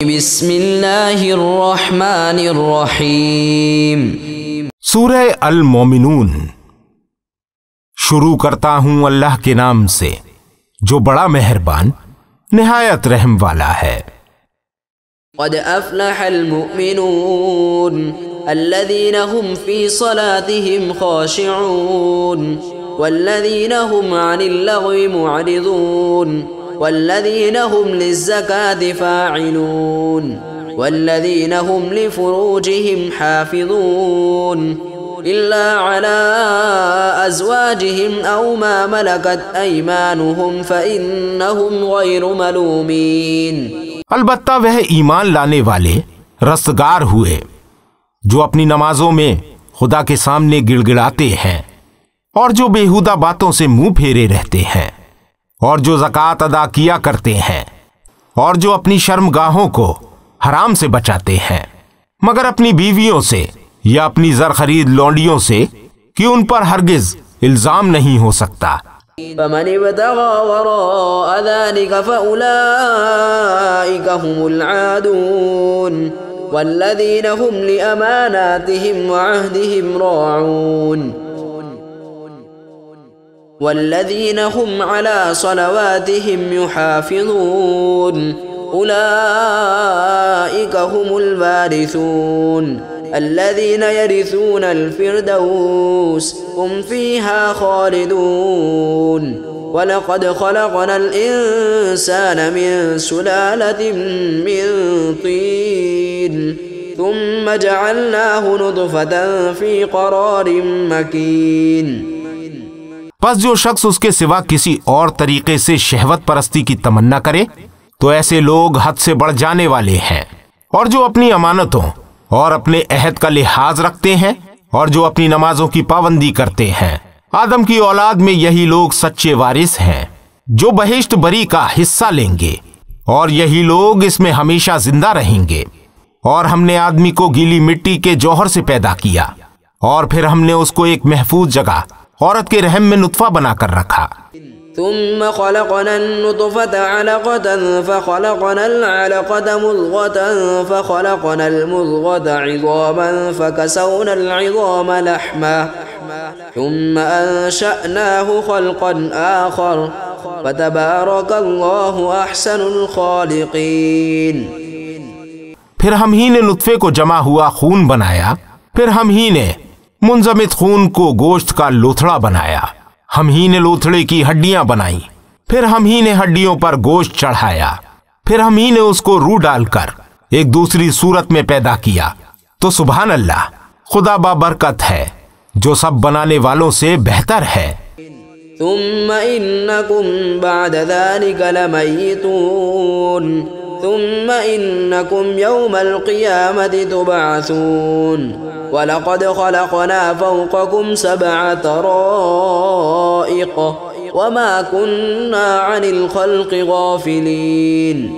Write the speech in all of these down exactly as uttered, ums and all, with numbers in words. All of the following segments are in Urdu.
بسم اللہ الرحمن الرحیم۔ سورہ المومنون۔ شروع کرتا ہوں اللہ کے نام سے جو بڑا مہربان نہایت رحم والا ہے۔ قد افلح المؤمنون الذين هم في صلاتهم خاشعون والذين هم عن اللغو معرضون والذين هم للزكاة فاعلون والذين هم لفروجهم حافظون إلا على أزواجهم أو ما ملكت أيمانهم فإنهم غير ملومين۔ البتہ وہ ایمان لانے والے رستگار ہوئے جو اپنی نمازوں میں خدا کے سامنے گڑ گڑاتے ہیں اور جو بیہودہ باتوں سے منہ پھیرے رہتے ہیں اور جو زکوٰۃ ادا کیا کرتے ہیں اور جو اپنی شرمگاہوں کو حرام سے بچاتے ہیں مگر اپنی بیویوں سے یا اپنی زر خرید لونڈیوں سے کہ ان پر ہرگز الزام نہیں ہو سکتا۔ فمن ابتغى وراء ذلك فأولئك هم العادون والذين هم لأماناتهم وعهدهم راعون والذين هم على صلواتهم يحافظون أولئك هم الوارثون الذين يرثون الفردوس هم فيها خالدون ولقد خلقنا الإنسان من سلالة من طين ثم جعلناه نطفة في قرار مكين۔ پس جو شخص اس کے سوا کسی اور طریقے سے شہوت پرستی کی تمنا کرے تو ایسے لوگ حد سے بڑھ جانے والے ہیں، اور جو اپنی امانتوں اور اپنے عہد کا لحاظ رکھتے ہیں اور جو اپنی نمازوں کی پابندی کرتے ہیں، آدم کی اولاد میں یہی لوگ سچے وارث ہیں جو بہشت بری کا حصہ لیں گے، اور یہی لوگ اس میں ہمیشہ زندہ رہیں گے۔ اور ہم نے آدمی کو گیلی مٹی کے جوہر سے پیدا کیا اور پھر ہم نے اس کو ایک محفوظ جگہ عورت کے رحم میں نطفہ بنا کر رکھا۔ ثم خلقنا النطفة علقة فخلقنا العلقة مضغة فخلقنا المضغة عظاما فكسونا العظام لحما ثم أنشأناه خلقا آخر فتبارك الله أحسن الخالقين۔ پھر ہم ہی نے نطفے کو جمع ہوا خون بنایا، پھر ہم ہی نے منجمد خون کو گوشت کا لوتھڑا بنایا، ہم ہی نے لوتھڑے کی ہڈیاں بنائیں، پھر ہم ہی نے ہڈیوں پر گوشت چڑھایا، پھر ہم ہی نے اس کو روح ڈال کر ایک دوسری صورت میں پیدا کیا۔ تو سبحان اللہ، خدا بابرکت ہے جو سب بنانے والوں سے بہتر ہے۔ ثم انکم بعد ذلك لمیتون ثم انکم یوم القیامة تبعثون وَلَقَدْ خَلَقْنَا فَوْقَكُمْ سَبْعَ طَرَائِقَ وَمَا كُنَّا عَنِ الْخَلْقِ غَافِلِينَ۔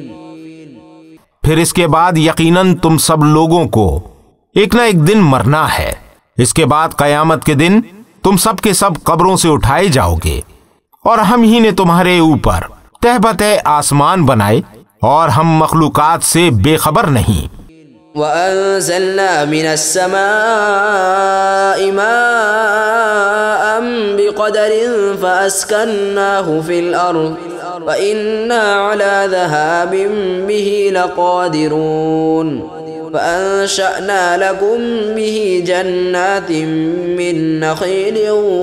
پھر اس کے بعد یقیناً تم سب لوگوں کو ایک نہ ایک دن مرنا ہے، اس کے بعد قیامت کے دن تم سب کے سب قبروں سے اٹھائے جاؤ گے، اور ہم ہی نے تمہارے اوپر تہ بتہ آسمان بنائے اور ہم مخلوقات سے بے خبر نہیں۔ وَأَنزَلْنَا مِنَ السَّمَاءِ مَاءً بِقَدَرٍ فَأَسْكَنَّاهُ فِي الْأَرْضِ وَإِنَّا عَلَى ذَهَابٍ بِهِ لَقَادِرُونَ فَأَنشَأْنَا لَكُم بِهِ جَنَّاتٍ مِّن نَخِيلٍ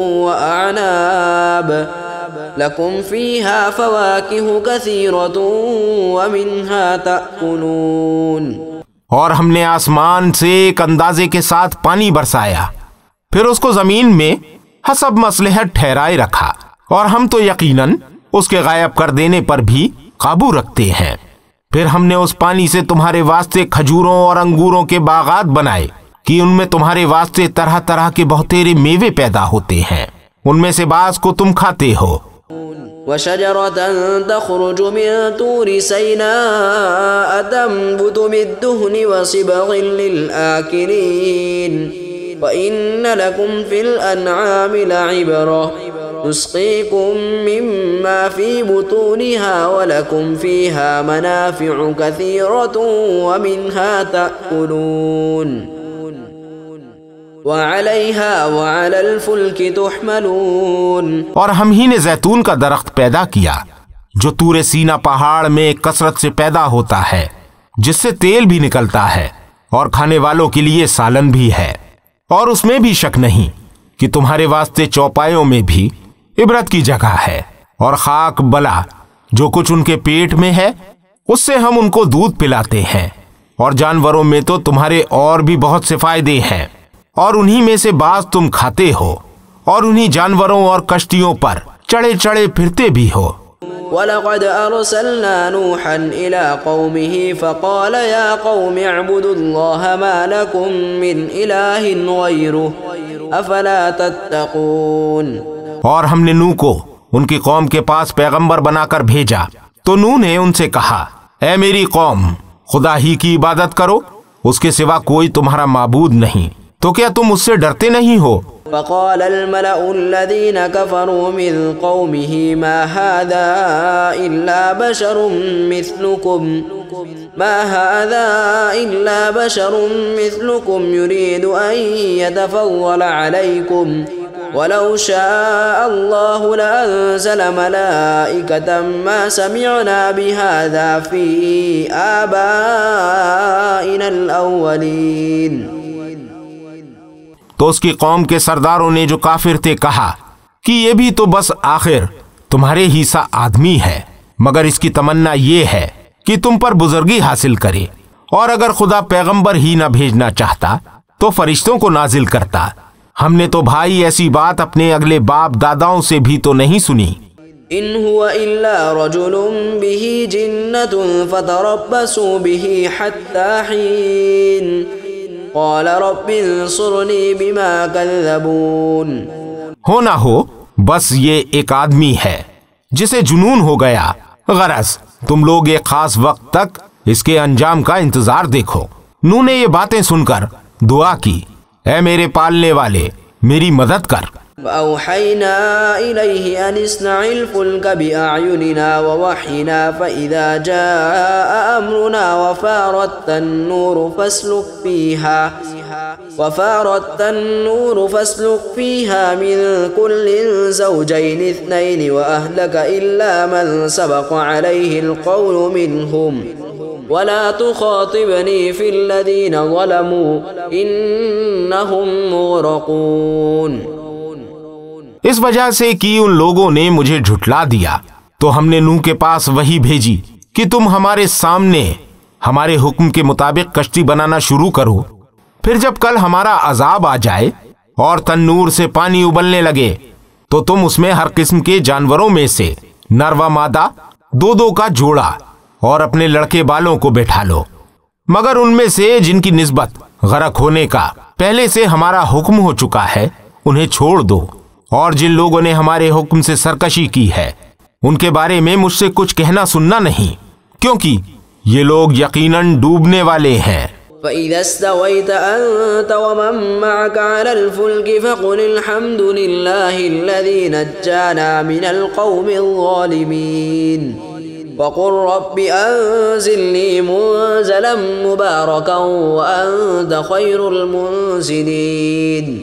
وَأَعْنَابٍ لَكُمْ فِيهَا فَوَاكِهُ كَثِيرَةٌ وَمِنْهَا تَأْكُلُونَ۔ اور ہم نے آسمان سے ایک اندازے کے ساتھ پانی برسایا، پھر اس کو زمین میں حسب مصلحت ٹھہرائے رکھا، اور ہم تو یقیناً اس کے غائب کر دینے پر بھی قابو رکھتے ہیں۔ پھر ہم نے اس پانی سے تمہارے واسطے کھجوروں اور انگوروں کے باغات بنائے کہ ان میں تمہارے واسطے طرح طرح کے بہتیرے میوے پیدا ہوتے ہیں، ان میں سے بعض کو تم کھاتے ہو۔ وَشَجَرَةً تَخْرُجُ مِن طُورِ سَيْنَاءَ تَنبُتُ بِالدُّهْنِ وَصِبْغٍ لِلْآكِلِينَ وَإِنَّ لَكُمْ فِي الْأَنْعَامِ لَعِبْرَةً نُسْقِيكُم مِّمَّا ما في بطونها ولكم فيها منافع كثيرة ومنها تأكلون وعليها وعلى الفلك تحملون۔ اور ہم ہی نے زیتون کا درخت پیدا کیا جو طور سینا پہاڑ میں کثرت سے پیدا ہوتا ہے، جس سے تیل بھی نکلتا ہے اور کھانے والوں کے لیے سالن بھی ہے، اور اس میں بھی شک نہیں کہ تمہارے واسطے چوپایوں میں بھی عبرت کی جگہ ہے، اور خاک بلا جو کچھ ان کے پیٹ میں ہے اس سے ہم ان کو دودھ پلاتے ہیں، اور جانوروں میں تو تمہارے اور بھی بہت سے فائدے ہیں، اور انہی میں سے بعض تم کھاتے ہو، اور انہی جانوروں اور کشتیوں پر چڑھے چڑھے پھرتے بھی ہو۔ وَلَقَدْ أَرْسَلْنَا نُوحًا إِلَىٰ قَوْمِهِ فَقَالَ يَا قَوْمِ اعْبُدُوا اللَّهَ مَا لَكُم مِّنْ إِلَٰهٍ غَيْرُهُ أَفَلَا تَتَّقُونَ۔ اور ہم نے نوح کو ان کی قوم کے پاس پیغمبر بنا کر بھیجا تو نوح نے ان سے کہا، اے میری قوم، خدا ہی کی عبادت کرو، اس کے سوا کوئی تمہارا معبود نہیں، تو کیا تم اس سے ڈرتے نہیں ہو؟ فقال الملأ الذين كفروا من قومه ما هذا إلا بشر مثلكم ما هذا إلا بشر مثلكم يريد أن يتفضل عليكم ولو شاء الله لأنزل ملائكة ما سمعنا بهذا في آبائنا الأولين۔ تو اس کی قوم کے سرداروں نے جو کافر تھے کہا کہ یہ بھی تو بس آخر تمہارے ہی سا آدمی ہے، مگر اس کی تمنا یہ ہے کہ تم پر بزرگی حاصل کرے، اور اگر خدا پیغمبر ہی نہ بھیجنا چاہتا تو فرشتوں کو نازل کرتا۔ ہم نے تو بھائی ایسی بات اپنے اگلے باپ داداؤں سے بھی تو نہیں سنی۔ ان هو الا رجل به جنة فتربصوا به حتى حين قال رب انصرنی بما کذبون۔ ہو نہ ہو بس یہ ایک آدمی ہے جسے جنون ہو گیا، غرض تم لوگ ایک خاص وقت تک اس کے انجام کا انتظار دیکھو۔ نوح نے یہ باتیں سن کر دعا کی، اے میرے پالنے والے میری مدد کر۔ وَأَوْحَيْنَا إِلَيْهِ أَنِ اصْنَعِ الْفُلْكَ بِأَعْيُنِنَا وَوَحْيِنَا فَإِذَا جَاءَ أَمْرُنَا وَفَارَتِ النُّورُ فَاسْلُكْ فِيهَا وَفَارَتِ النُّورُ فَاسْلُكْ فِيهَا مِن كُلٍّ زَوْجَيْنِ اثْنَيْنِ وَأَهْلَكَ إِلَّا مَن سَبَقَ عَلَيْهِ الْقَوْلُ مِنْهُمْ وَلَا تُخَاطِبْنِي فِي الَّذِينَ ظَلَمُوا إِنَّهُمْ مُغْرَقُونَ۔ اس وجہ سے کہ ان لوگوں نے مجھے جھٹلا دیا تو ہم نے نوح کے پاس وحی بھیجی کہ تم ہمارے سامنے ہمارے حکم کے مطابق کشتی بنانا شروع کرو، پھر جب کل ہمارا عذاب آ جائے اور تنور سے پانی ابلنے لگے تو تم اس میں ہر قسم کے جانوروں میں سے نر و مادہ دو دو کا جوڑا اور اپنے لڑکے بالوں کو بٹھا لو، مگر ان میں سے جن کی نسبت غرق ہونے کا پہلے سے ہمارا حکم ہو چکا ہے انہیں چھوڑ دو، اور جن لوگوں نے ہمارے حکم سے سرکشی کی ہے ان کے بارے میں مجھ سے کچھ کہنا سننا نہیں، کیونکہ یہ لوگ یقیناً ڈوبنے والے ہیں۔ فَإِذَا اسْتَوَيْتَ أَنْتَ وَمَن مَّعَكَ عَلَى الْفُلْكِ فَقُلِ الْحَمْدُ لِلَّهِ الَّذِي نَجَّانَا مِنَ الْقَوْمِ الظَّالِمِينَ وَقُلْ رَبِّ أَنزِلْنِي مُنزَلًا مُبَارَكًا وَأَنتَ خَيْرُ الْمُنزِلِينَ۔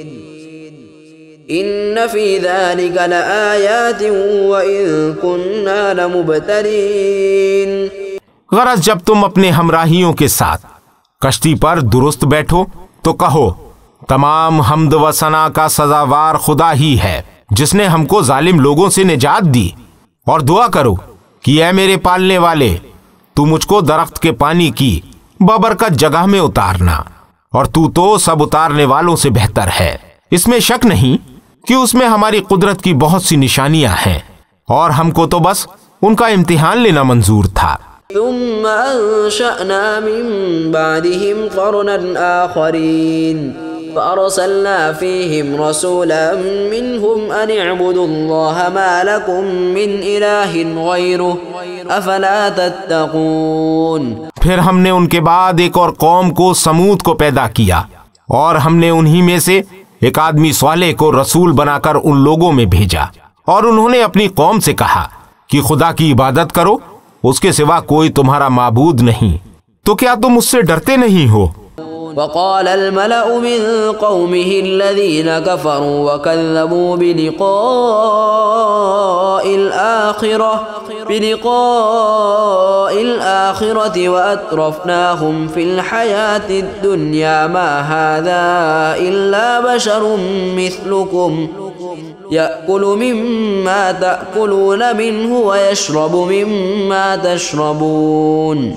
ان فی ذلک لآیات وإن كنا لمبتلین۔ غرض جب تم اپنے ہمراہیوں کے ساتھ کشتی پر درست بیٹھو تو کہو تمام حمد و ثنا کا سزاوار خدا ہی ہے جس نے ہم کو ظالم لوگوں سے نجات دی، اور دعا کرو کہ اے میرے پالنے والے تو مجھ کو درخت کے پانی کی بابرکت جگہ میں اتارنا، اور تو تو سب اتارنے والوں سے بہتر ہے۔ اس میں شک نہیں کہ اس میں ہماری قدرت کی بہت سی نشانیاں ہیں، اور ہم کو تو بس ان کا امتحان لینا منظور تھا۔ ثم انشأنا من بعدهم قرنا آخرین فأرسلنا فيهم رسولا منهم أن اعبدوا الله ما لكم من إله غيره أفلا تتقون۔ پھر ہم نے ان کے بعد ایک اور قوم کو سمود کو پیدا کیا، اور ہم نے انہی میں سے ایک آدمی صالح کو رسول بنا کر ان لوگوں میں بھیجا، اور انہوں نے اپنی قوم سے کہا کہ خدا کی عبادت کرو، اس کے سوا کوئی تمہارا معبود نہیں، تو کیا تم اس سے ڈرتے نہیں ہو؟ وقال الملأ من قومه الذين كفروا وكذبوا بلقاء الآخرة بلقاء الآخرة وأترفناهم في الحياة الدنيا ما هذا إلا بشر مثلكم يأكل مما تأكلون منه ويشرب مما تشربون۔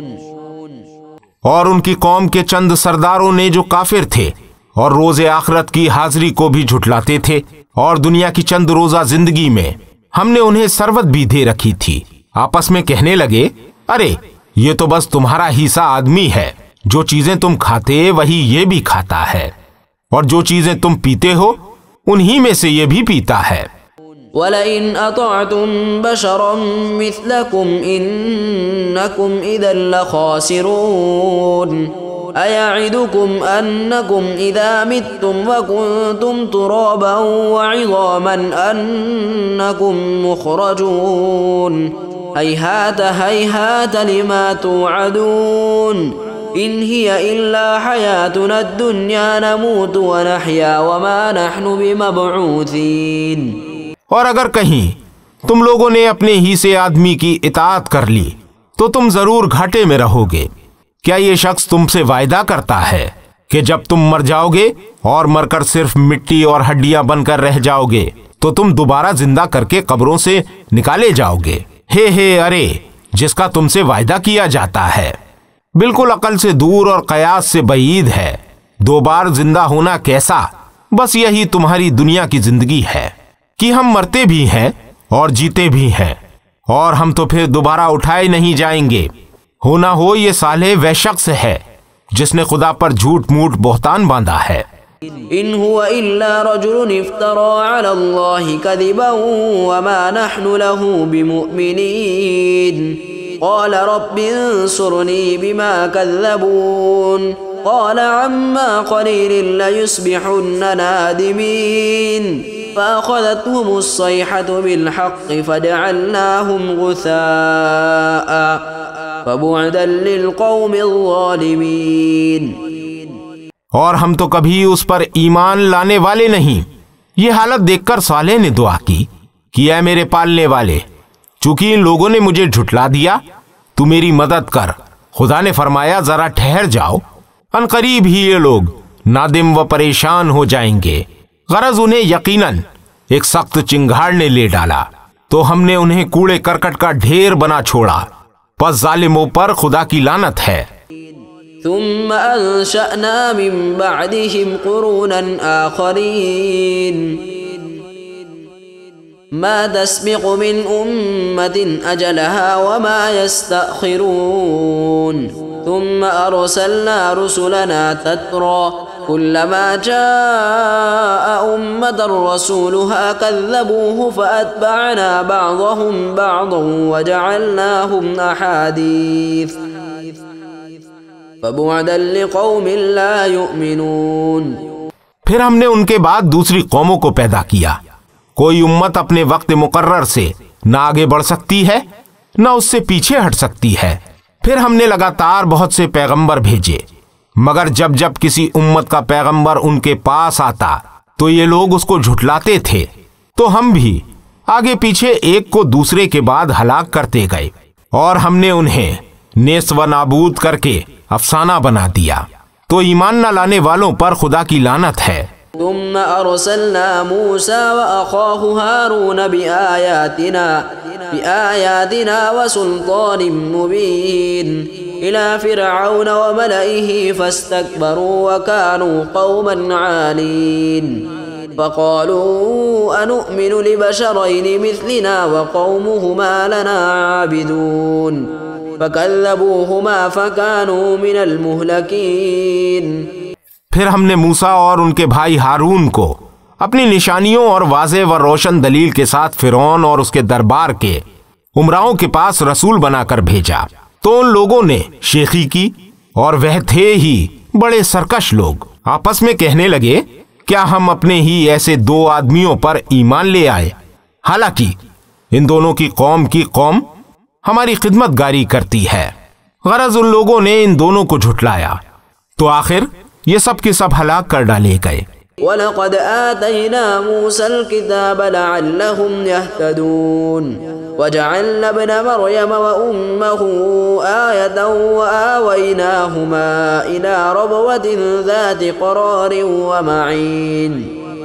اور ان کی قوم کے چند سرداروں نے جو کافر تھے اور روز آخرت کی حاضری کو بھی جھٹلاتے تھے اور دنیا کی چند روزہ زندگی میں ہم نے انہیں ثروت بھی دے رکھی تھی، آپس میں کہنے لگے ارے یہ تو بس تمہارا ہی سا آدمی ہے، جو چیزیں تم کھاتے وہی یہ بھی کھاتا ہے، اور جو چیزیں تم پیتے ہو انہی میں سے یہ بھی پیتا ہے۔ وَلَئِنْ أَطَعْتُمْ بَشَرًا مِثْلَكُمْ إِنَّكُمْ إِذًا لَخَاسِرُونَ أَيَعِدُكُمْ أَنَّكُمْ إِذَا مِتُّمْ وَكُنْتُمْ تُرَابًا وَعِظَامًا أَنَّكُمْ مُخْرَجُونَ هَيْهَاتَ هَيْهَاتَ لِمَا تُوعَدُونَ إِنْ هِيَ إِلَّا حَيَاتُنَا الدُّنْيَا نَمُوتُ وَنَحْيَا وَمَا نَحْنُ بِمَبْعُوثِينَ۔ اور اگر کہیں تم لوگوں نے اپنے ہی سے آدمی کی اطاعت کر لی تو تم ضرور گھاٹے میں رہو گے۔ کیا یہ شخص تم سے وعدہ کرتا ہے کہ جب تم مر جاؤ گے اور مر کر صرف مٹی اور ہڈیاں بن کر رہ جاؤ گے تو تم دوبارہ زندہ کر کے قبروں سے نکالے جاؤ گے؟ ہے ہے ارے جس کا تم سے وعدہ کیا جاتا ہے بالکل عقل سے دور اور قیاس سے بعید ہے۔ دو بار زندہ ہونا کیسا؟ بس یہی تمہاری دنیا کی زندگی ہے کہ ہم مرتے بھی ہیں اور جیتے بھی ہیں، اور ہم تو پھر دوبارہ اٹھائے نہیں جائیں گے۔ ہو نہ ہو یہ صالح وہ شخص ہے جس نے خدا پر جھوٹ موٹ بہتان باندھا ہے۔ ان هو الا رجل افترى على الله كذبا وما نحن له بمؤمنين قال رب انصرني بما كذبون قال عما قليل ليصبحن نادمين فأخذتهم الصيحة بالحق فجعلناهم غثاء فبعدا للقوم الظالمين۔ اور ہم تو کبھی اس پر ایمان لانے والے نہیں۔ یہ حالت دیکھ کر صالح نے دعا کی کہ اے میرے پالنے والے، چونکہ ان لوگوں نے مجھے جھٹلا دیا تو میری مدد کر۔ خدا نے فرمایا ذرا ٹھہر جاؤ، ان قریب ہی یہ لوگ نادم و پریشان ہو جائیں گے۔ غرض انہیں یقیناً ایک سخت چنگھاڑ نے لے ڈالا تو ہم نے انہیں کوڑے کرکٹ کا ڈھیر بنا چھوڑا، پس ظالموں پر خدا کی لعنت ہے۔ ثم انشأنا من بعدهم قرونا آخرين ما تسبق من أمة أجلها وما يستأخرون ثم أرسلنا رسلنا تترى كلما جاء أمة رسولها كذبوه فأتبعنا بعضهم بعضا وجعلناهم أحاديث فبعدا لقوم لا يؤمنون۔ پھر ہم نے ان کے بعد دوسری قوموں کو پیدا کیا۔ کوئی امت اپنے وقت مقرر سے نہ آگے بڑھ سکتی ہے نہ اس سے پیچھے ہٹ سکتی ہے۔ پھر ہم نے لگاتار بہت سے پیغمبر بھیجے، مگر جب جب کسی امت کا پیغمبر ان کے پاس آتا تو یہ لوگ اس کو جھٹلاتے تھے، تو ہم بھی آگے پیچھے ایک کو دوسرے کے بعد ہلاک کرتے گئے، اور ہم نے انہیں نیست و نابود کر کے افسانہ بنا دیا۔ تو ایمان نہ لانے والوں پر خدا کی لعنت ہے۔ ثم أرسلنا موسى وأخاه هارون بآياتنا بآياتنا وسلطان مبين إلى فرعون وملئه فاستكبروا وكانوا قوما عالين فقالوا أنؤمن لبشرين مثلنا وقومهما لنا عابدون فكذبوهما فكانوا من المهلكين۔ پھر ہم نے موسیٰ اور ان کے بھائی ہارون کو اپنی نشانیوں اور واضح و روشن دلیل کے ساتھ فرعون اور اس کے دربار کے عمراؤں کے پاس رسول بنا کر بھیجا، تو ان لوگوں نے شیخی کی، اور وہ تھے ہی بڑے سرکش لوگ۔ آپس میں کہنے لگے کیا ہم اپنے ہی ایسے دو آدمیوں پر ایمان لے آئے؟ حالانکہ ان دونوں کی قوم کی قوم ہماری خدمت گاری کرتی ہے۔ غرض ان لوگوں نے ان دونوں کو جھٹلایا تو آخر یہ سب کے سب ہلاک کر ڈالے گئے۔ وَلَقَدْ آتَيْنَا مُوسَى الْكِتَابَ لَعَلَّهُمْ يَهْتَدُونَ وَجَعَلْنَا ابْنَ مَرْيَمَ وَأُمَّهُ آيَةً وَآوَيْنَاهُمَا إِلَى رَبْوَةٍ ذَاتِ قَرَارٍ وَمَعِينٍ۔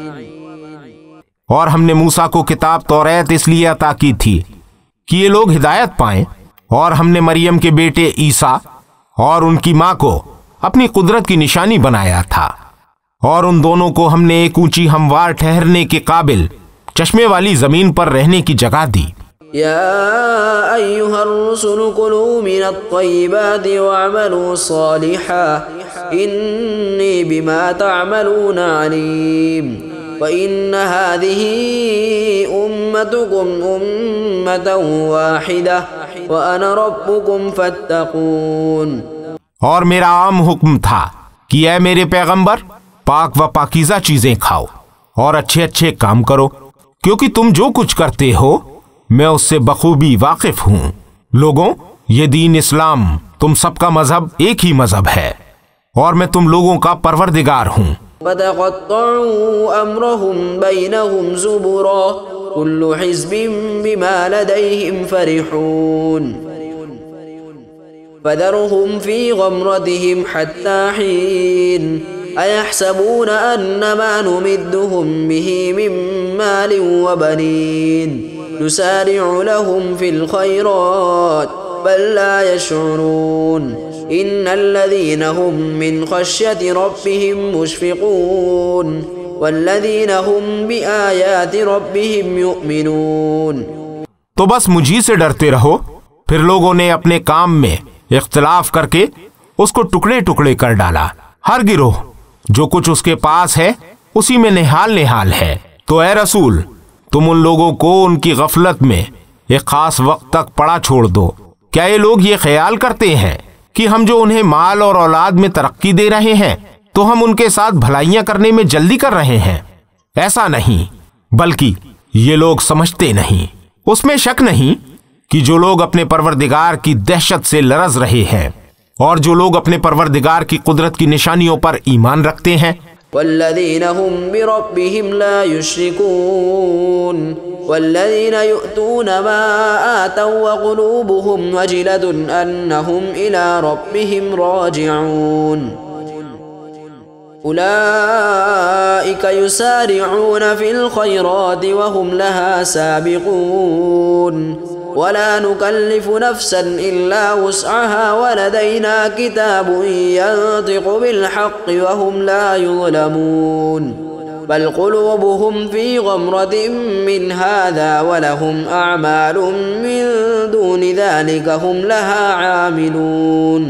اور ہم نے موسیٰ کو کتاب توریت اس لیے عطا کی تھی کہ یہ لوگ ہدایت پائیں، اور ہم نے مریم کے بیٹے عیسیٰ اور ان کی ماں کو اپنی قدرت کی نشانی بنایا تھا، اور ان دونوں کو ہم نے ایک اونچی ہموار ٹھہرنے کے قابل چشمے والی زمین پر رہنے کی جگہ دی۔ یا ایھا الرسل کلوا من الطیبات واعملوا صالحا انی بما تعملون علیم وَإِنَّ هَذِهِ أُمَّتُكُمْ أُمَّةً وَاحِدَةً وَأَنَا رَبُّكُمْ فَاتَّقُونِ۔ اور میرا عام حکم تھا کہ اے میرے پیغمبر پاک و پاکیزہ چیزیں کھاؤ اور اچھے اچھے کام کرو، کیونکہ تم جو کچھ کرتے ہو میں اس سے بخوبی واقف ہوں۔ لوگوں، یہ دین اسلام تم سب کا مذہب ایک ہی مذہب ہے، اور میں تم لوگوں کا پروردگار ہوں۔ وَتَقَطَّعُوا أَمْرَهُمْ بَيْنَهُمْ زُبُرًا كُلُّ حِزْبٍ بِمَا لَدَيْهِمْ فَرِحُونَ فَذَرْهُمْ فِي غَمْرَتِهِمْ حَتَّى حِينٍ أَيَحْسَبُونَ أَنَّمَا نُمِدُّهُمْ بِهِ مِن مَّالٍ وَبَنِينَ نُسَارِعُ لَهُمْ فِي الْخَيْرَاتِ بَل لَّا يَشْعُرُونَ ان الذين هم من خشية ربهم مشفقون والذين هم بآيات ربهم يؤمنون۔ تو بس مجھی سے ڈرتے رہو۔ پھر لوگوں نے اپنے کام میں اختلاف کر کے اس کو ٹکڑے ٹکڑے کر ڈالا۔ ہر گروہ جو کچھ اس کے پاس ہے اسی میں نہال نہال ہے۔ تو اے رسول، تم ان لوگوں کو ان کی غفلت میں ایک خاص وقت تک پڑا چھوڑ دو۔ کیا یہ لوگ یہ خیال کرتے ہیں کہ ہم جو انہیں مال اور اولاد میں ترقی دے رہے ہیں تو ہم ان کے ساتھ بھلائیاں کرنے میں جلدی کر رہے ہیں؟ ایسا نہیں، بلکہ یہ لوگ سمجھتے نہیں۔ اس میں شک نہیں کہ جو لوگ اپنے پروردگار کی دہشت سے لرز رہے ہیں اور جو لوگ اپنے پروردگار کی قدرت کی نشانیوں پر ایمان رکھتے ہیں، والذین هم بربهم لا یشرکون والذین یؤتون ما آتوا وقلوبهم وجلة انہم الى ربهم راجعون اولئک یسارعون فی الخیرات وهم لها سابقون ولا نكلف نفسا إلا وسعها ولدينا كتاب ينطق بالحق وهم لا يظلمون بل قلوبهم في غمرة من هذا ولهم أعمال من دون ذلك هم لها عاملون۔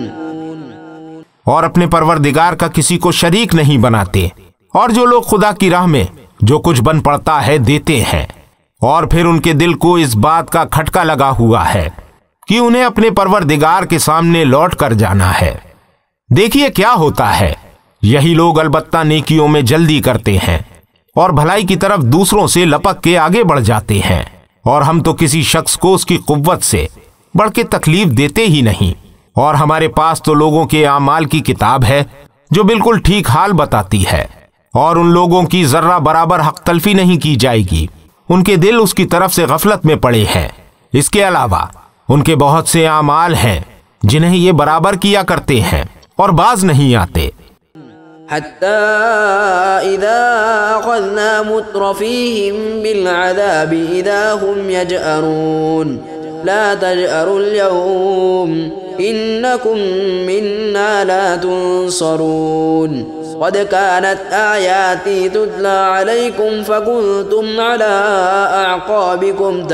اور اپنے پروردگار کا کسی کو شریک نہیں بناتے، اور جو لوگ خدا کی راہ میں جو کچھ بن پڑتا ہے دیتے ہیں، اور پھر ان کے دل کو اس بات کا کھٹکا لگا ہوا ہے کہ انہیں اپنے پروردگار کے سامنے لوٹ کر جانا ہے۔ دیکھیے کیا ہوتا ہے، یہی لوگ البتہ نیکیوں میں جلدی کرتے ہیں اور بھلائی کی طرف دوسروں سے لپک کے آگے بڑھ جاتے ہیں، اور ہم تو کسی شخص کو اس کی قوت سے بڑھ کے تکلیف دیتے ہی نہیں۔ اور ہمارے پاس تو لوگوں کے اعمال کی کتاب ہے جو بالکل ٹھیک حال بتاتی ہے، اور ان لوگوں کی ذرہ برابر حق تلفی نہیں کی جائے گی۔ ان کے دل اس کی طرف سے غفلت میں پڑے ہیں۔ اس کے علاوہ ان کے بہت سے اعمال ہیں جنہیں یہ برابر کیا کرتے ہیں اور باز نہیں آتے۔ حتى إذا أخذنا مترفيهم بالعذاب إذا هم يجأرون لا تجأروا اليوم إنكم منا لا تنصرون قد كانت آياتي تتلى عليكم فكنتم على أعقابكم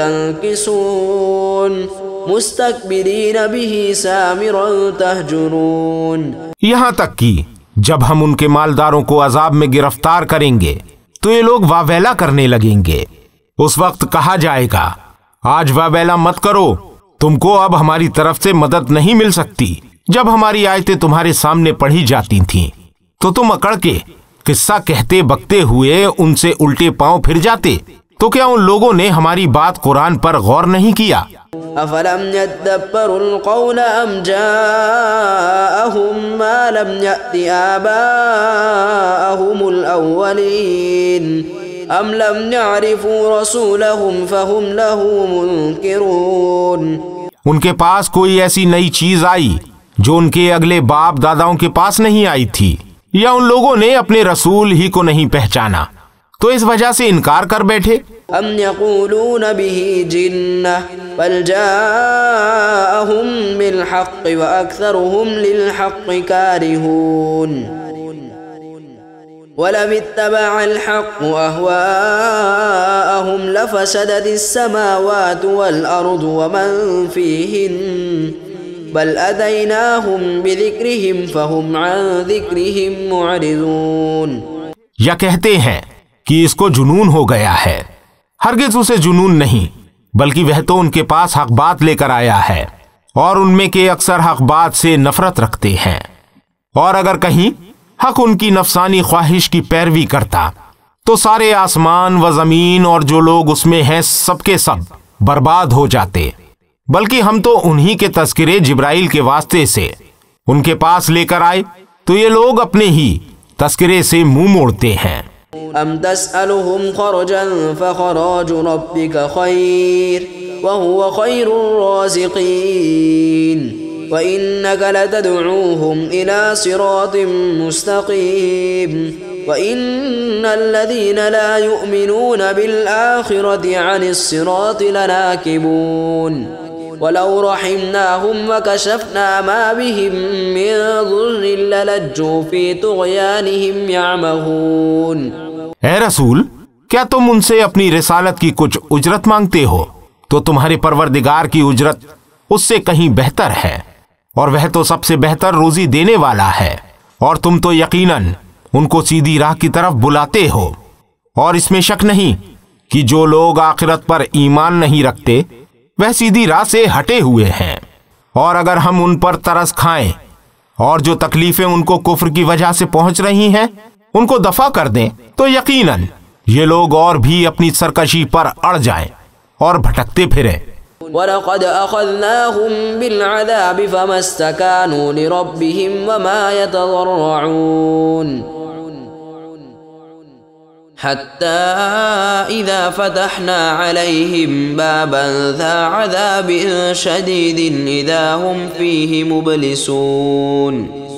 تنكصون مستكبرين به سامرا تهجرون۔ یہاں تک کہ جب ہم ان کے مالداروں کو عذاب میں گرفتار کریں گے تو یہ لوگ واویلا کرنے لگیں گے۔ اس وقت کہا جائے گا، آج واویلا مت کرو، تم کو اب ہماری طرف سے مدد نہیں مل سکتی۔ جب ہماری آیتیں تمہارے سامنے پڑھی جاتی تھیں تو تم اکڑ کے قصہ کہتے بکتے ہوئے ان سے الٹے پاؤں پھر جاتے۔ تو کیا ان لوگوں نے ہماری بات قرآن پر غور نہیں کیا؟ افلم يدبروا القول ام جاءهم ما لم يأت آباءهم الاولین ام لم يعرفوا رسولهم فهم له منکرون۔ ان کے پاس کوئی ایسی نئی چیز آئی جو ان کے اگلے باپ داداؤں کے پاس نہیں آئی تھی، یا ان لوگوں نے اپنے رسول ہی کو نہیں پہچانا تو اس وجہ سے انکار کر بیٹھے؟ ام یقولون به جنہ بل جاءهم بالحق واکثرهم للحق کارہون ولو اتبع الحق اهواءهم لفسدت السماوات والارض ومن فيهن بل اتیناهم بذکرهم فهم عن ذکرهم معرضون۔ یا کہتے ہیں کہ اس کو جنون ہو گیا ہے، ہرگز اسے جنون نہیں، بلکہ وہ تو ان کے پاس حق بات لے کر آیا ہے، اور ان میں کے اکثر حق بات سے نفرت رکھتے ہیں، اور اگر کہیں حق ان کی نفسانی خواہش کی پیروی کرتا تو سارے آسمان و زمین اور جو لوگ اس میں ہیں سب کے سب برباد ہو جاتے، بلکہ ہم تو انہی کے تذکرے جبرائیل کے واسطے سے ان کے پاس لے کر آئے تو یہ لوگ اپنے ہی تذکرے سے منہ موڑتے ہیں۔ ام تسألهم خرجا فخراج ربك خير وهو خير الرازقين وإنك لتدعوهم إلى صراط مستقيم وإن الذين لا يؤمنون بالآخرة عن الصراط لناكبون ولو رحمناهم وكشفنا ما بهم من ضر للجوا في طغيانهم يعمهون۔ اے رسول، کیا تم ان سے اپنی رسالت کی کچھ اجرت مانگتے ہو؟ تو تمہارے پروردگار کی اجرت اس سے کہیں بہتر ہے، اور وہ تو سب سے بہتر روزی دینے والا ہے، اور تم تو یقیناً ان کو سیدھی راہ کی طرف بلاتے ہو، اور اس میں شک نہیں کہ جو لوگ آخرت پر ایمان نہیں رکھتے وہ سیدھی راہ سے ہٹے ہوئے ہیں، اور اگر ہم ان پر ترس کھائیں اور جو تکلیفیں ان کو کفر کی وجہ سے پہنچ رہی ہیں ان کو دفع کر دیں تو یقیناً یہ لوگ اور بھی اپنی سرکشی پر اڑ جائیں اور بھٹکتے پھریں۔ وَلَقَدْ أَخَذْنَاهُمْ بِالْعَذَابِ فَمَا اسْتَكَانُوا لِرَبِّهِمْ وَمَا يَتَضَرَّعُونَ حَتَّى إِذَا فَتَحْنَا عَلَيْهِمْ بَابًا ذَا عَذَابٍ شَدِيدٍ إِذَا هُمْ فِيهِ مُبْلِسُونَ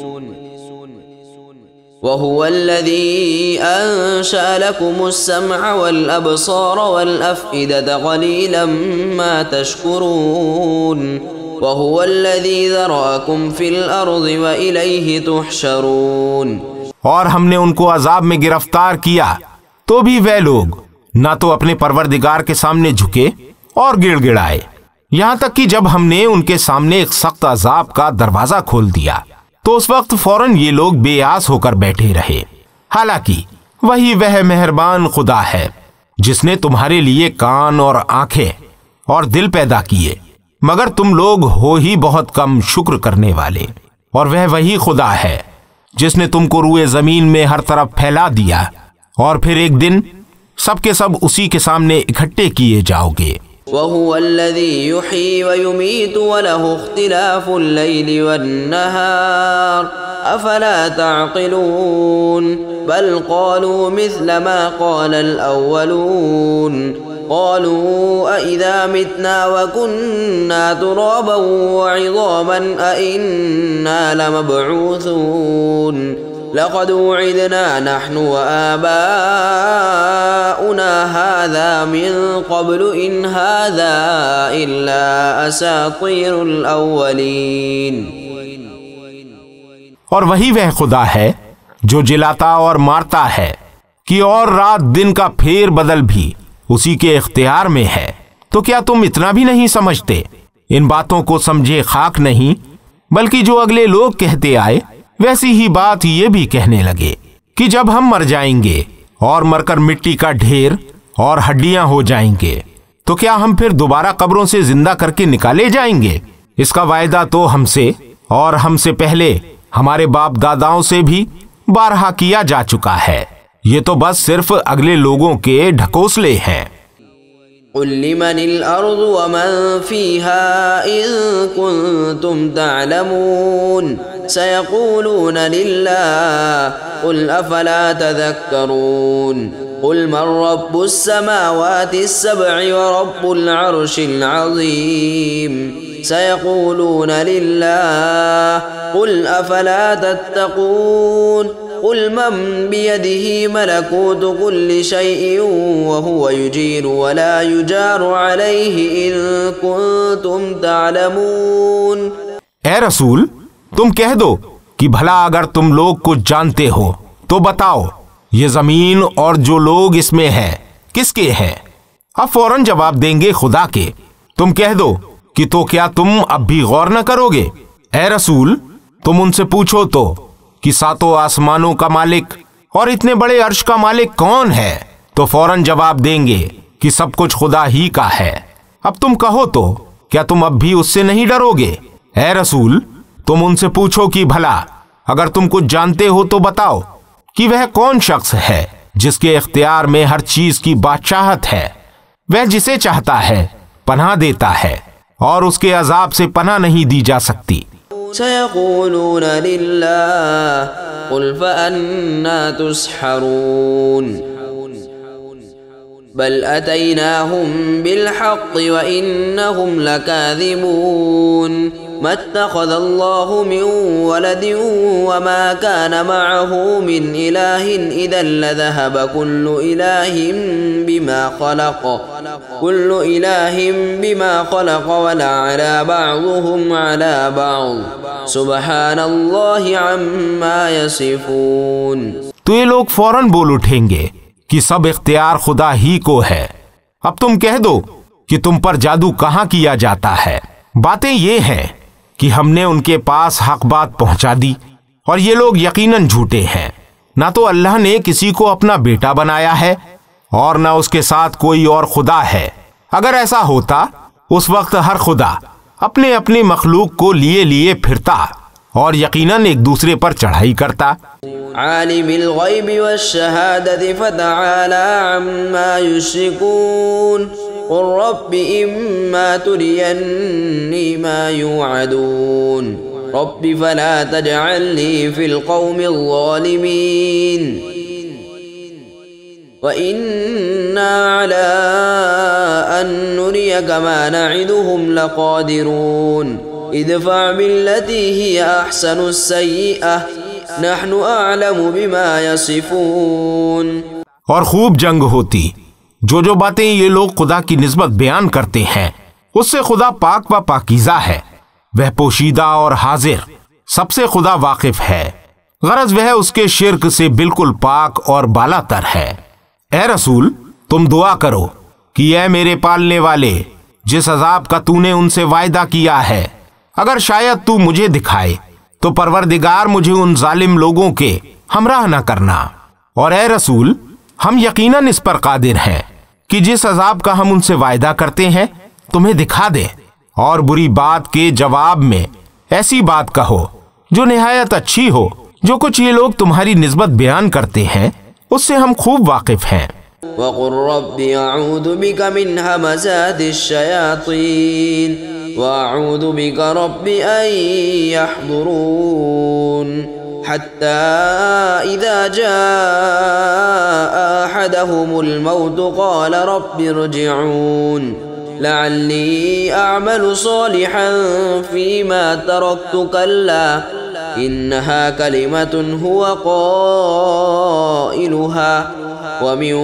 وَهُوَ الَّذِي أَنشَأَ لَكُمُ السَّمْعَ وَالْأَبْصَارَ وَالْأَفْئِدَةَ قَلِيلًا مَا تَشْكُرُونَ وَهُوَ الَّذِي ذَرَأَكُمْ فِي الْأَرْضِ وَإِلَيْهِ تُحْشَرُونَ۔ اور ہم نے ان کو عذاب میں گرفتار کیا تو بھی وہ لوگ نہ تو اپنے پروردگار کے سامنے جھکے اور گڑ گڑائے، یہاں تک کہ جب ہم نے ان کے سامنے ایک سخت عذاب کا دروازہ کھول دیا تو اس وقت فوراً یہ لوگ بے آس ہو کر بیٹھے رہے، حالانکہ وہی وہ مہربان خدا ہے جس نے تمہارے لیے کان اور آنکھیں اور دل پیدا کیے، مگر تم لوگ ہو ہی بہت کم شکر کرنے والے، اور وہ وہی خدا ہے جس نے تم کو روئے زمین میں ہر طرف پھیلا دیا اور پھر ایک دن سب کے سب اسی کے سامنے اکٹھے کیے جاؤ گے۔ وَهُوَ الَّذِي يُحْيِي وَيُمِيتُ وَلَهُ اخْتِلَافُ اللَّيْلِ وَالنَّهَارِ أَفَلَا تَعْقِلُونَ بَلْ قَالُوا مِثْلَ مَا قَالَ الْأَوَّلُونَ قَالُوا أَإِذَا مِتْنَا وَكُنَّا تُرَابًا وَعِظَامًا أَإِنَّا لَمَبْعُوثُونَ لَقَدْ وُعِدْنَا نَحْنُ وَآبَاؤُنَا هَذَا مِن قَبْلُ إِنْ هَذَا إِلَّا أَسَاطِيرُ الْأَوَّلِينَ۔ اور وہی وہ خدا ہے جو جلاتا اور مارتا ہے کہ اور رات دن کا پھیر بدل بھی اسی کے اختیار میں ہے، تو کیا تم اتنا بھی نہیں سمجھتے؟ ان باتوں کو سمجھے خاک نہیں، بلکہ جو اگلے لوگ کہتے آئے ویسی ہی بات یہ بھی کہنے لگے کہ جب ہم مر جائیں گے اور مر کر مٹی کا ڈھیر اور ہڈیاں ہو جائیں گے تو کیا ہم پھر دوبارہ قبروں سے زندہ کر کے نکالے جائیں گے؟ اس کا وعدہ تو ہم سے اور ہم سے پہلے ہمارے باپ داداؤں سے بھی بارہا کیا جا چکا ہے، یہ تو بس صرف اگلے لوگوں کے ڈھکوسلے ہیں۔ قل لمن الأرض ومن فيها إن كنتم تعلمون سيقولون لله قل أفلا تذكرون قل من رب السماوات السبع ورب العرش العظيم سيقولون لله قل أفلا تتقون قل من بيده ملكوت كل شيء وهو يجير ولا يجار عليه إن كنتم تعلمون۔ اے رسول تم کہہ دو کہ بھلا اگر تم لوگ کچھ جانتے ہو تو بتاؤ یہ زمین اور جو لوگ اس میں ہیں کس کے ہیں؟ اب فوراً جواب دیں گے خدا کے۔ تم کہہ دو کہ تو کیا تم اب بھی غور نہ کرو گے؟ اے رسول تم ان سے پوچھو تو کہ ساتوں آسمانوں کا مالک اور اتنے بڑے عرش کا مالک کون ہے؟ تو فوراً جواب دیں گے کہ سب کچھ خدا ہی کا ہے۔ اب تم کہو تو کیا تم اب بھی اس سے نہیں ڈرو گے؟ اے رسول تم ان سے پوچھو کہ بھلا اگر تم کچھ جانتے ہو تو بتاؤ کہ وہ کون شخص ہے جس کے اختیار میں ہر چیز کی بادشاہت ہے، وہ جسے چاہتا ہے پناہ دیتا ہے اور اس کے عذاب سے پناہ نہیں دی جا سکتی۔ سيقولون لله قل فأنا تسحرون بل أتيناهم بالحق وإنهم لكاذبون ما اتخذ الله من ولد وما كان معه من إله إذا لذهب كل إله بما خلق كل إله بما خلق ولعلى بعضهم على بعض سبحان الله عما يصفون۔ تو یہ لوگ فوراً بول اٹھیں گے کہ سب اختیار خدا ہی کو ہے۔ اب تم کہہ دو کہ تم پر جادو کہاں کیا جاتا ہے؟ باتیں یہ ہیں کہ ہم نے ان کے پاس حق بات پہنچا دی اور یہ لوگ یقیناً جھوٹے ہیں۔ نہ تو اللہ نے کسی کو اپنا بیٹا بنایا ہے اور نہ اس کے ساتھ کوئی اور خدا ہے۔ اگر ایسا ہوتا اس وقت ہر خدا اپنے اپنے مخلوق کو لیے لیے پھرتا اور یقیناً ایک دوسرے پر چڑھائی کرتا۔ عالم الغیب والشہادت فتعالی عما یشرکون قل رب اما ترینی ما یوعدون رب فلا تجعلنی فی القوم الظالمین وَإِنَّا عَلَىٰ أَن نُّرِيَكَ مَا نَعِدُهُمْ لَقَادِرُونَ ادْفَعْ بِالَّتِي هِيَ أَحْسَنُ السَّيِّئَةَ نَحْنُ أَعْلَمُ بِمَا يَصِفُونَ۔ اور خوب جنگ ہوتی۔ جو جو باتیں یہ لوگ خدا کی نسبت بیان کرتے ہیں اس سے خدا پاک و پاکیزہ ہے، وہ پوشیدہ اور حاضر سب سے خدا واقف ہے، غرض وہ اس کے شرک سے بالکل پاک اور بالا تر ہے۔ اے رسول تم دعا کرو کہ اے میرے پالنے والے جس عذاب کا تو نے ان سے وعدہ کیا ہے اگر شاید تو مجھے دکھائے تو پروردگار مجھے ان ظالم لوگوں کے ہمراہ نہ کرنا، اور اے رسول ہم یقیناً اس پر قادر ہیں کہ جس عذاب کا ہم ان سے وعدہ کرتے ہیں تمہیں دکھا دیں، اور بری بات کے جواب میں ایسی بات کہو جو نہایت اچھی ہو۔ جو کچھ یہ لوگ تمہاری نسبت بیان کرتے ہیں اس سے ہم خوب واقف ہیں۔ وَقُلْ رَبِّ أَعُوذُ بِكَ مِنْ هَمَزَاتِ الشَّيَاطِينِ وَأَعُوذُ بِكَ رَبِّ أَن يَحْضُرُونِ حَتَّى إِذَا جَاءَ أَحَدَهُمُ الْمَوْتُ قَالَ رَبِّ ارْجِعُونِ لَعَلِّي أَعْمَلُ صَالِحًا فِيمَا تَرَكْتُ كَلَّا إنها كلمة هو قائلها ومن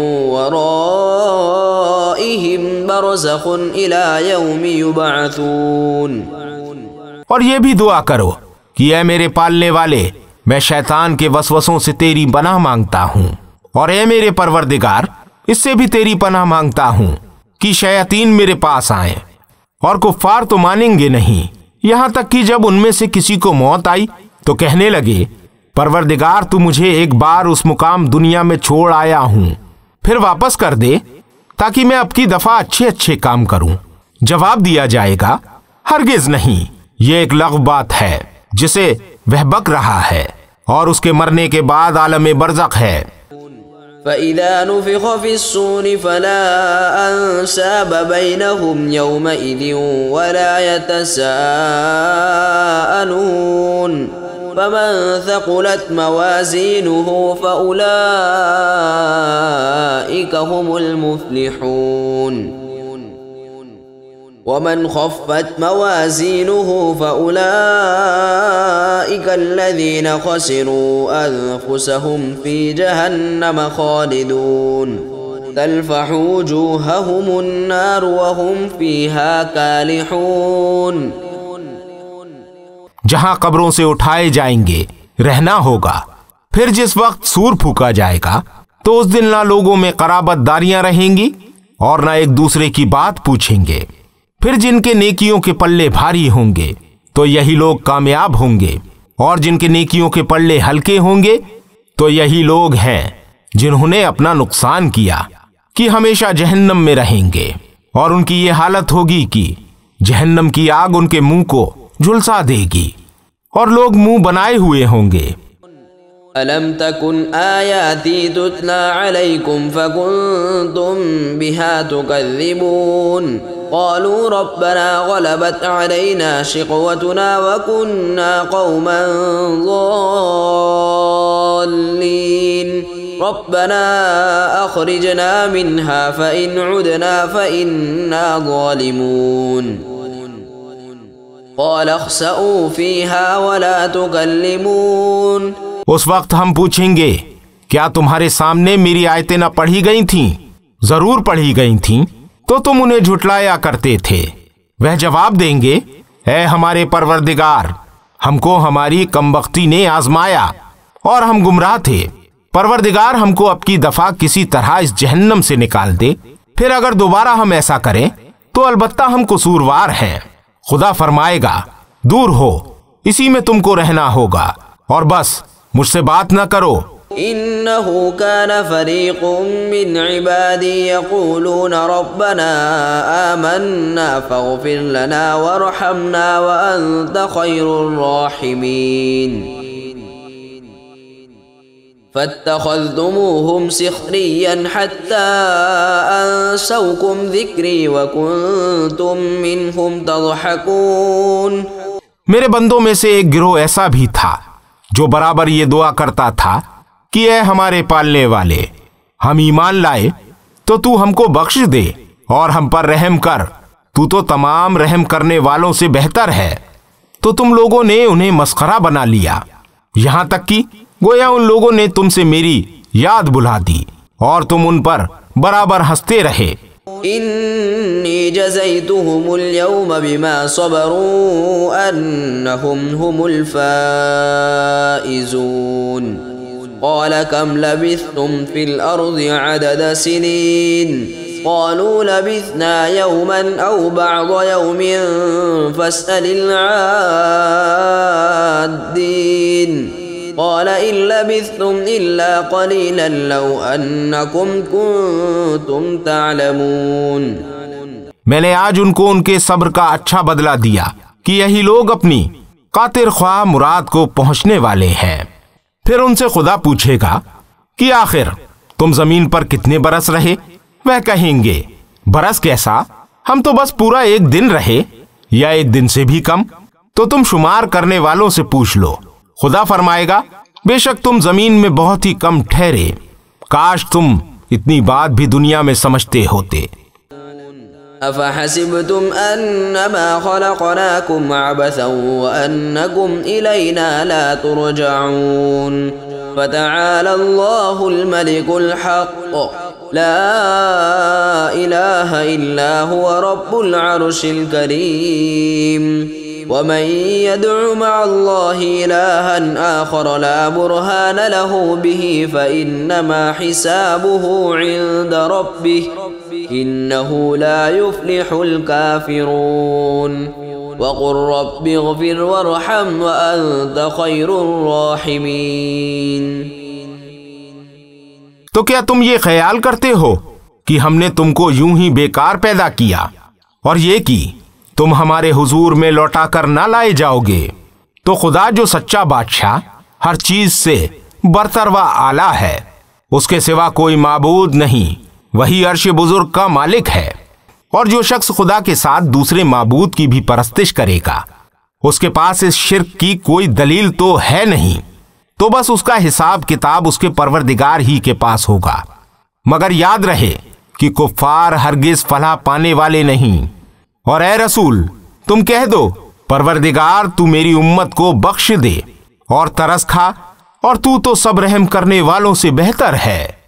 ورائهم برزخ إلى يوم يبعثون۔ اور یہ بھی دعا کرو کہ اے میرے پالنے والے میں شیطان کے وسوسوں سے تیری پناہ مانگتا ہوں، اور اے میرے پروردگار اس سے بھی تیری پناہ مانگتا ہوں کہ شیاطین میرے پاس آئیں، اور کفار تو مانیں گے نہیں، یہاں تک کہ جب ان میں سے کسی کو موت آئی تو کہنے لگے پروردگار تو مجھے ایک بار اس مقام دنیا میں چھوڑ آیا ہوں، پھر واپس کر دے تاکہ میں اب کی دفعہ اچھے اچھے کام کروں۔ جواب دیا جائے گا ہرگز نہیں، یہ ایک لغو بات ہے جسے وہ بک رہا ہے، اور اس کے مرنے کے بعد عالم برزخ ہے۔ فإذا نفخ في الصور فلا أنساب بينهم يومئذ ولا يتساءلون فمن ثقلت موازينه فأولئك هم المفلحون ومن خفت موازينه فأولئك الذين خسروا أنفسهم في جهنم خالدون تلفح وجوههم النار وهم فيها كالحون. جہاں قبروں سے اٹھائے جائیں گے رہنا ہوگا. پھر جس وقت سور پھونکا جائے گا تو اس دن نہ لوگوں میں قرابت داریاں رہیں گی اور نہ ایک دوسرے کی بات پوچھیں گے. پھر جن کے نیکیوں کے پلے بھاری ہوں گے تو یہی لوگ کامیاب ہوں گے اور جن کے نیکیوں کے پلے ہلکے ہوں گے تو یہی لوگ ہیں جنہوں نے اپنا نقصان کیا کہ ہمیشہ جہنم میں رہیں گے اور ان کی یہ حالت ہوگی کہ جہنم کی آگ ان کے منہ کو جھلسا دے گی اور لوگ منہ بنائے ہوئے ہوں گے. أَلَمْ تَكُنْ آيَاتِي تُتْلَى عَلَيْكُمْ فَكُنْتُمْ بِهَا تُكَذِّبُونَ قَالُوا رَبَّنَا غَلَبَتْ عَلَيْنَا شِقْوَتُنَا وَكُنَّا قَوْمًا ضَالِّينَ رَبَّنَا أَخْرِجْنَا مِنْهَا فَإِنْ عُدْنَا فَإِنَّا ظَالِمُونَ قَالَ اخْسَئُوا فِيهَا وَلَا تُكَلِّمُونَ. اس وقت ہم پوچھیں گے کیا تمہارے سامنے میری آیتیں نہ پڑھی گئی تھیں؟ ضرور پڑھی گئی تھیں تو تم انہیں جھٹلایا کرتے تھے. وہ جواب دیں گے اے ہمارے پروردگار ہم کو ہماری کمبختی نے آزمایا اور ہم گمراہ تھے. پروردگار ہم کو اب کی دفعہ کسی طرح اس جہنم سے نکال دے. پھر اگر دوبارہ ہم ایسا کریں تو البتہ ہم قصوروار ہیں. خدا فرمائے گا دور ہو اسی میں تم کو رہنا ہوگا اور بس مجھ سے بات نہ کرو. إنه كان فريق من عبادي يقولون ربنا آمنا فاغفر لنا وارحمنا وأنت خير الراحمين فاتخذتموهم سخريا حتى أنسوكم ذكري وكنتم منهم تضحكون. میرے بندوں میں سے ایک گروہ ایسا بھی تھا جو برابر یہ دعا کرتا تھا کہ اے ہمارے پالنے والے ہم ایمان لائے تو تو ہم کو بخش دے اور ہم پر رحم کر. تو تو تمام رحم کرنے والوں سے بہتر ہے. تو تم لوگوں نے انہیں مسخرہ بنا لیا یہاں تک کہ گویا ان لوگوں نے تم سے میری یاد بلا دی اور تم ان پر برابر ہنستے رہے. إني جزيتهم اليوم بما صبروا أنهم هم الفائزون. قال كم لبثتم في الأرض عدد سنين قالوا لبثنا يوما أو بعض يوم فاسأل العادين قال إن لبثتم إلا قليلا لو أنكم كنتم تعلمون. میں نے آج ان کو ان کے صبر کا اچھا بدلہ دیا کہ یہی لوگ اپنی قاطر خواہ مراد کو پہنچنے والے ہیں. پھر ان سے خدا پوچھے گا کہ آخر تم زمین پر کتنے برس رہے؟ وہ کہیں گے برس کیسا، ہم تو بس پورا ایک دن رہے یا ایک دن سے بھی کم. تو تم شمار کرنے والوں سے پوچھ لو. خدا فرمائے گا بے شک تم زمین میں بہت ہی کم ٹھہرے. کاش تم اتنی بات بھی دنیا میں سمجھتے ہوتے. أفحسبتم أنما خلقناكم عبثا وأنكم إلينا لا ترجعون فتعالى الله الملك الحق لا إله إلا هو رب العرش الكريم. ومن يدع مع الله إلها آخر لا برهان له به فإنما حسابه عند ربه إنه لا يفلح الكافرون. وقل رب اغفر وارحم وأنت خير الراحمين. تو کیا تم یہ خیال کرتے ہو کہ ہم نے تم کو یوں ہی بیکار پیدا کیا اور یہ کہ تم ہمارے حضور میں لوٹا کر نہ لائے جاؤ گے؟ تو خدا جو سچا بادشاہ ہر چیز سے برتر و اعلیٰ ہے اس کے سوا کوئی معبود نہیں، وہی عرش بزرگ کا مالک ہے۔ اور جو شخص خدا کے ساتھ دوسرے معبود کی بھی پرستش کرے گا، اس کے پاس اس شرک کی کوئی دلیل تو ہے نہیں، تو بس اس کا حساب کتاب اس کے پروردگار ہی کے پاس ہوگا۔ مگر یاد رہے کہ کفار ہرگز فلاح پانے والے نہیں۔ اور اے رسول، تم کہہ دو، پروردگار تو میری امت کو بخش دے اور ترس کھا، اور تو تو سب رحم کرنے والوں سے بہتر ہے۔